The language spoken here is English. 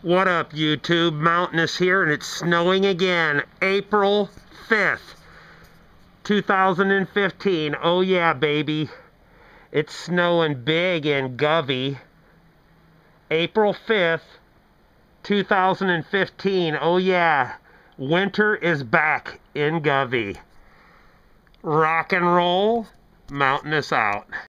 What up, YouTube? Mountainous here, and it's snowing again. April 5th, 2015. Oh yeah, baby. It's snowing big in Govey. April 5th, 2015. Oh yeah. Winter is back in Govey. Rock and roll. Mountainous out.